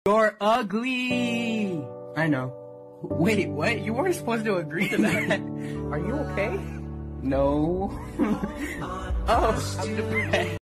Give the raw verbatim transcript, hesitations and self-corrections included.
You're ugly! I know. Wait, what? You weren't supposed to agree to that. Are you okay? No. Oh, I'm depressed.